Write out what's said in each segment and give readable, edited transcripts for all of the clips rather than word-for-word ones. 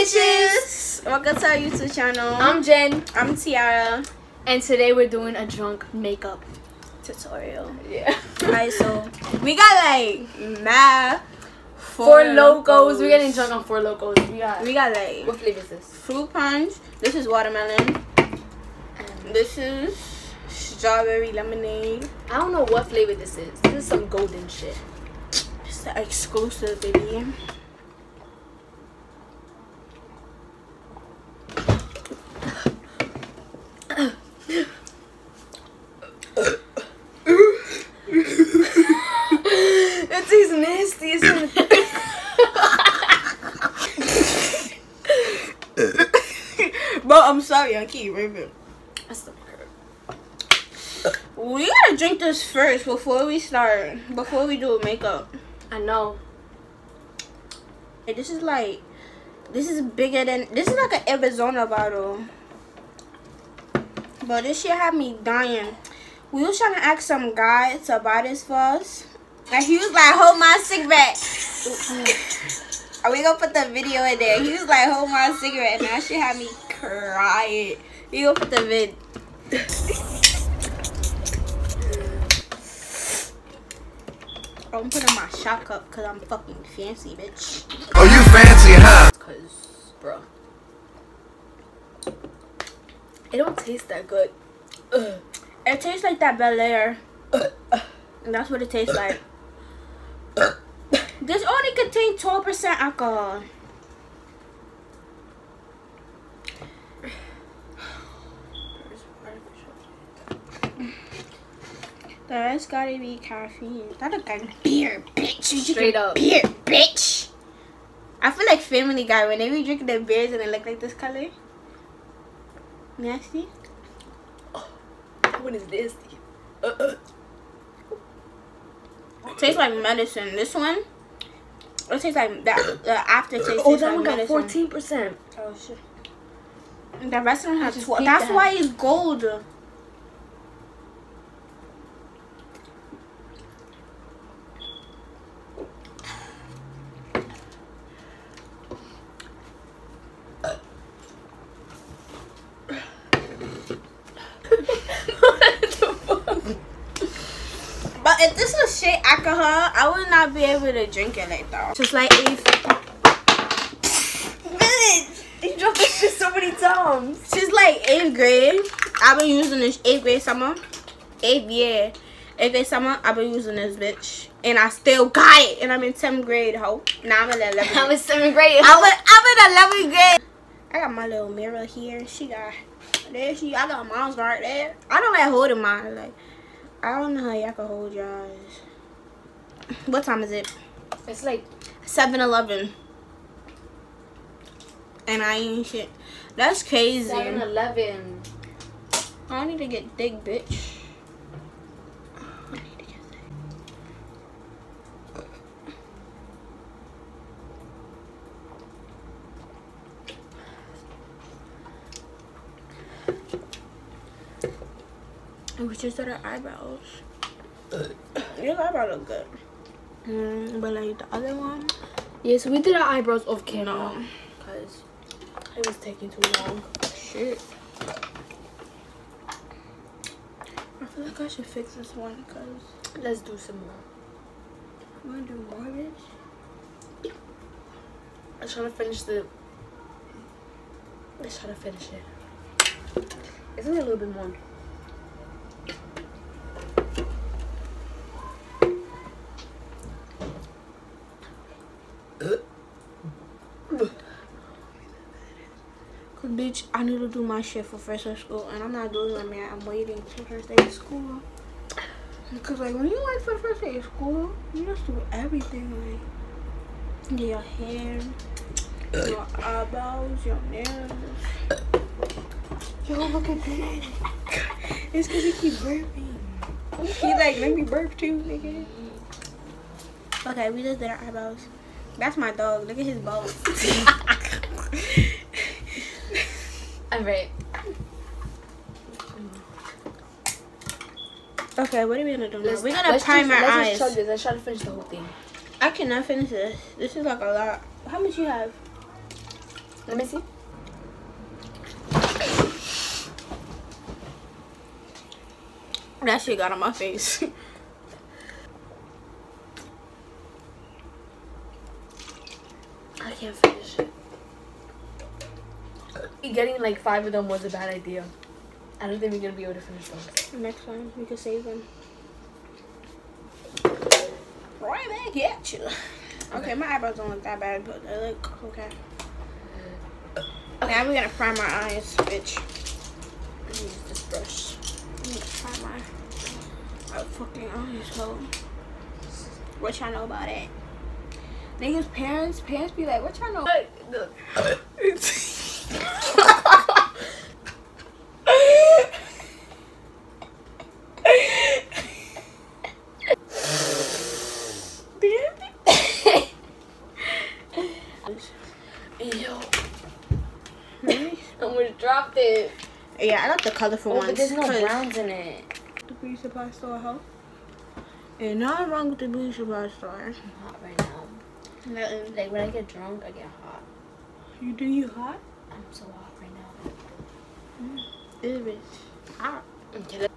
bitches! Welcome to our YouTube channel. I'm Jen. I'm Tiara. And today we're doing a drunk makeup Tutorial. Yeah. Alright, so we got like mad four locos. We're getting drunk on 4 locos. We got like, what flavor is this? fruit punch. This is watermelon. This is strawberry lemonade. I don't know what flavor this is. This is some golden shit. It's the exclusive, baby. That tastes nasty as hell. Bro, I'm sorry, I keep ripping. That's the curve. We gotta drink this first before we start. Before we do makeup. I know. Hey, this is bigger than, this is like an Arizona bottle. But this shit had me dying. We was trying to ask some guy to buy this for us. And he was like, hold my cigarette. Are we gonna put the video in there? He was like, hold my cigarette. And that shit had me crying. We gonna put the vid. I'm putting my shot cup because I'm fucking fancy, bitch. Oh, you fancy, huh? Cause, bro, it don't taste that good. It tastes like that Bel Air. And that's what it tastes like. This only contains 12% alcohol. The rest gotta be caffeine. That look like beer, bitch. You Straight up. beer, bitch. I feel like Family Guy when they be drinking their beers and they look like this color. Nasty. What is this? Tastes like medicine. This one, it tastes like that. The aftertaste tastes Oh, that like one got medicine. 14%. Oh shit. The rest of them has just 12. hate That's that. why it's gold. But if this was straight alcohol, I would not be able to drink it like that. Just like if You dropped this shit so many times. since like 8th grade, I've been using this 8th grade summer. 8th grade summer, I've been using this bitch. And I still got it. And I'm in 10th grade, ho. Now I'm in 11th grade. I'm in 7th grade. I'm in 11th grade. I got my little mirror here. She got there. I got mom's right there. I don't like holding mine. Like, I don't know how y'all can hold yours. What time is it? It's like 7-11. And I ain't shit. That's crazy. 7-11. I need to get thick, bitch. I need to get thick. We just did our eyebrows. Your eyebrows look good. But like the other one. Yeah, so we did our eyebrows off camera because it was taking too long. Shit. I feel like I should fix this one because Let's do some more. I'm gonna do more, bitch. I'm trying to finish the. Let's try to finish it. Isn't it a little bit more? Cause bitch, I need to do my shit for first day of school, and I'm not doing it, man. I'm waiting for first day of school. Cause like when you wait for the first day of school, you just do everything, like your hair, your eyebrows, your nails. Yo, look at that. It's cause he keep burping. He like let me burp too, nigga. Okay, we just did our eyebrows. That's my dog. Look at his balls. I'm right. Okay, what are we gonna do now? We're gonna prime our eyes. Let's try to finish the whole thing. I cannot finish this. This is like a lot. How much you have? Let me see. That shit got on my face. I can't finish it. Getting like 5 of them was a bad idea. I don't think we're gonna be able to finish those. Next time we can save them. Right back at you. Okay, my eyebrows don't look that bad, but they look okay. Now we're gonna prime our eyes, bitch. Use this brush. I'm gonna prime my fucking eyes, ho. What y'all know about it? Niggas' parents be like, what y'all know? Yo. Really? I almost dropped it. Yeah, I got the colorful ones. But there's no browns in it. The beauty supply store, ho. Ain't nothing wrong with the beauty supply store. I'm hot right now. Nothing. Like when I get drunk, I get hot. You hot? I'm so hot right now. This bitch hot. Okay.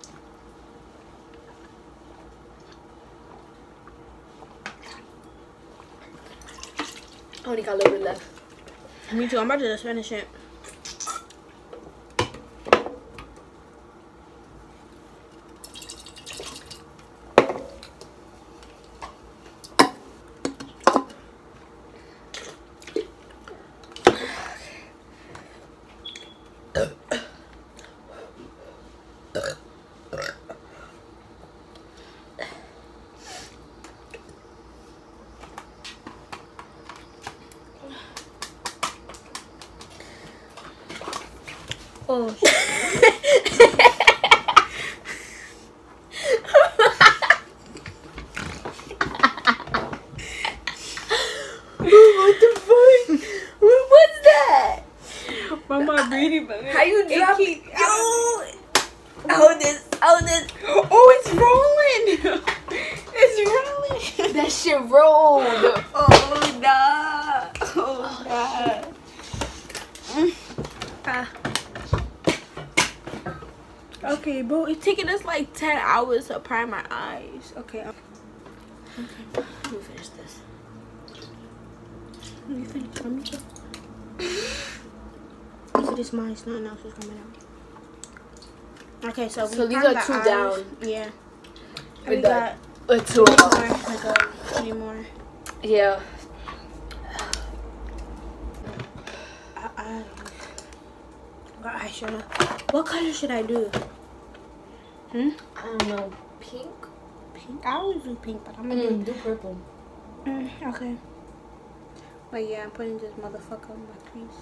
I only got a little bit left. Me too. I'm about to just finish it. Oh shit. What the fuck? What was that? From my beauty bag. How you drop it? Yo! Hold this. Oh, it's rolling. It's rolling. That shit rolled. Oh, nah. Oh, nah. Okay, bro, it's taking us like 10 hours to prime my eyes. Okay. Okay. Let me finish this. Let me finish. Look at this mine. Nothing else is coming out. Okay, so these are 2 down. Yeah. We got 2 more. up. Like 3 more. Yeah. Eyeshadow. What color should I do? I don't know. Pink? Pink? I always do pink, but I'm gonna do purple. Okay. But yeah, I'm putting this motherfucker on my crease.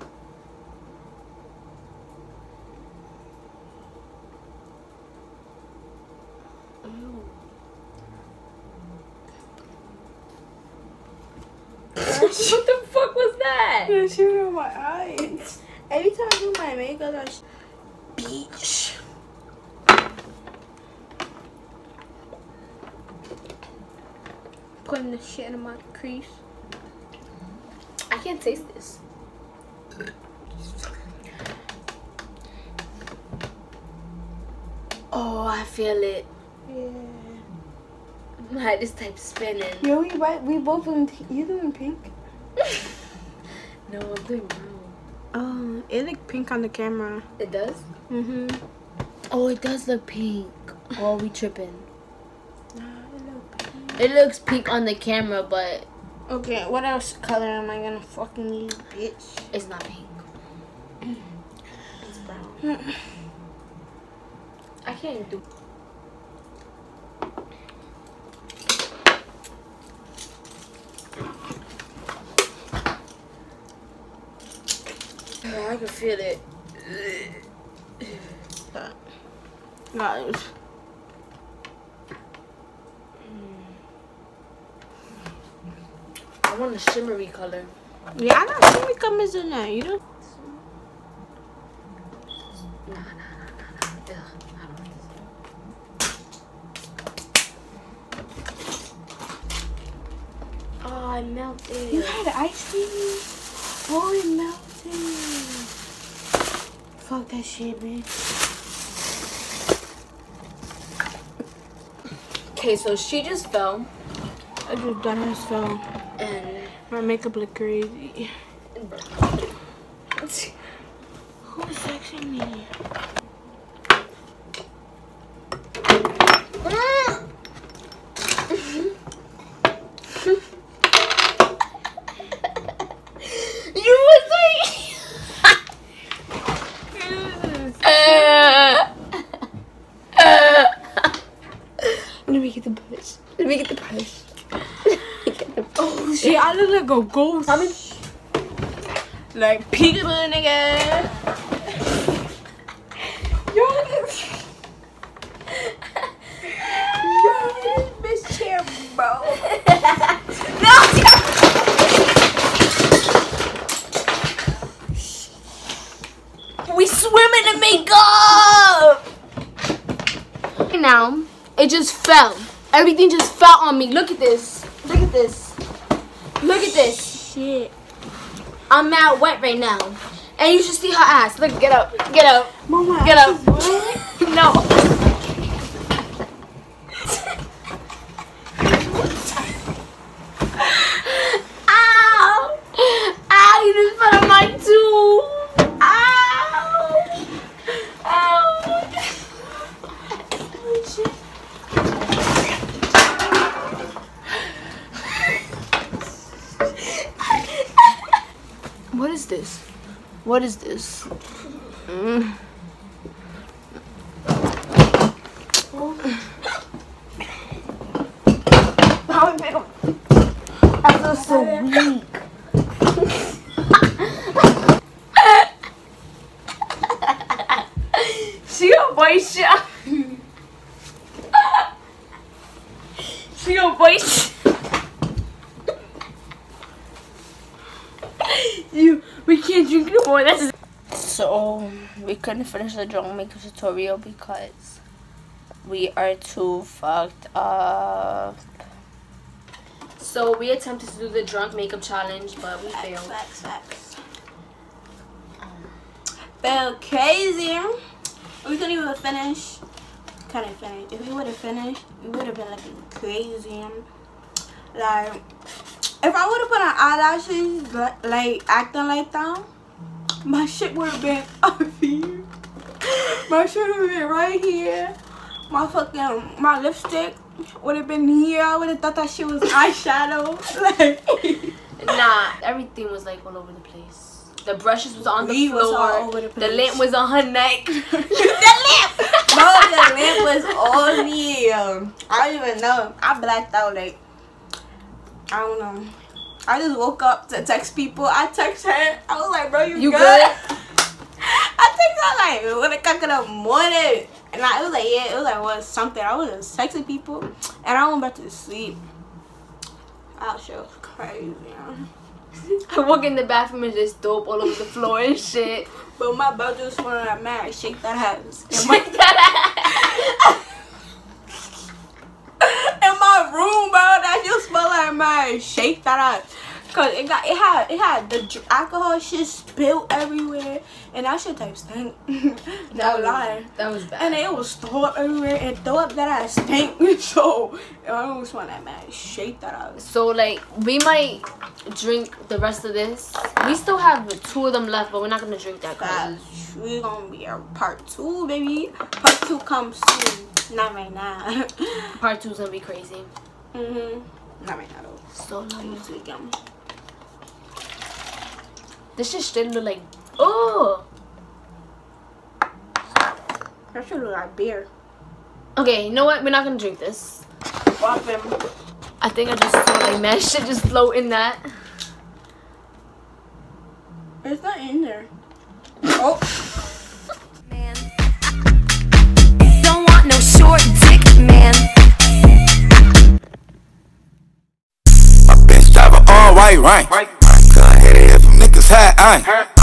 What the fuck was that? That shit on my eyes. Every time I do my makeup, that's beach. Putting the shit in my crease. I can't taste this. Oh, I feel it. Yeah. My head is type spinning. Yo, we both doing. You doing pink? No, I'm doing brown. Oh, it look pink on the camera. It does? Oh, it does look pink. Oh, we tripping. Nah, it look pink. It looks pink on the camera, but Okay, what else color am I gonna fucking use, bitch? it's not pink. It's brown. I can't do. Oh, I can feel it. Guys. I want a shimmery color. Yeah, I got shimmy colors in there. You don't. Nah. Ugh, I don't like this. Oh, I melted. You had ice cream? Oh, it melted. Fuck that shit, bitch. Okay, so she just fell. I just done as fell. And my makeup look crazy. Who is texting me? You was like let me get the brush. Let me get the brush. Oh shit, I look like a ghost. I mean, like peekaboo, nigga. Yo, this bitch chair, bro. no. We swimming in makeup. Now it just fell. Everything just fell on me. Look at this. Look at this. Look at this. Shit. I'm mad wet right now. And you should see her ass. Look, get up. Get up. Mama, get up. No. Ow. Ow, you just fell on my tooth. Ow. Ow. What is this? What is this? I feel so weak. She a boy shot. She a boy shot. We can't drink no more. That's so we couldn't finish the drunk makeup tutorial because we are too fucked up. So we attempted to do the drunk makeup challenge, but we failed. Facts. Felt crazy. We couldn't even finish. Couldn't finish. If we would have finished, we would have been looking crazy. Like, if I would have put on eyelashes, like acting like that, my shit would have been up here. My shit would have been right here. My lipstick would have been here. I would have thought that shit was eyeshadow. Like, nah, everything was like all over the place. The brushes was on the floor. Was all over the place. The lamp was on her neck. The lamp! Bro, the lamp was on me. I don't even know. I blacked out, like, I don't know. I just woke up to text people. I text her. I was like, bro, you good? I text her like, when it got in the morning. And it was like, yeah, it was like, what, something. I was just texting people. And I went back to sleep. That shit was crazy, I walk in the bathroom and just dope all over the floor and shit. But my brother just wanted to mad, shake that ass. Shake that ass. In my room, bro, that just smell like my shake that ass. Cause it had the alcohol shit spilled everywhere, and that shit type stink. That was bad. And it was throw up everywhere, and throw up that ass stink. So I almost want that man shake that ass. So like we might drink the rest of this. We still have 2 of them left, but we're not gonna drink that. Cause we're gonna be a part 2, baby. Part 2 comes soon. Not right now. Part 2's gonna be crazy. Not right now though. So long. Again. This shit straight look like, oh. That should look like beer. Okay, you know what? We're not gonna drink this. Pop him. I think I just saw like mad shit just float in that. It's not in there. Oh. Man. Don't want no short dick, man. My bitch drive a all white rank. Couldn't hit it if them niggas had, ain't.